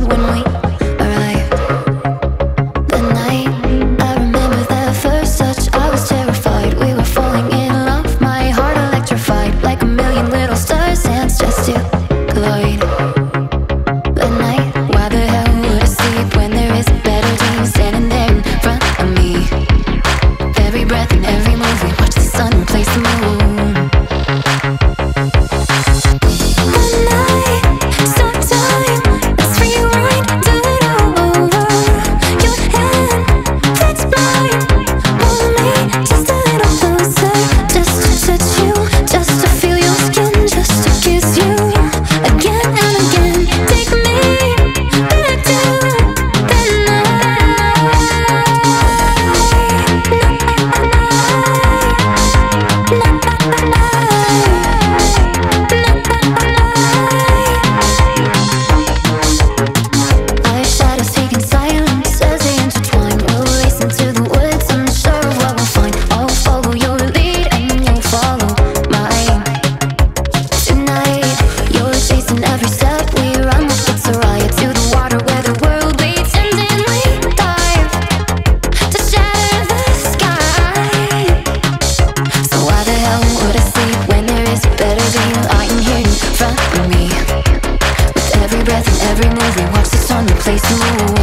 when we arrived. The night, I remember that first touch, I was terrified. We were falling in love, my heart electrified, like a million little stars, hands just to collide. The night, why the hell would I sleep when there is a better dream standing there in front of me? Every breath and every move, we watch the sun replace the moon. Every breath and every move, we watch the sun replace the moon.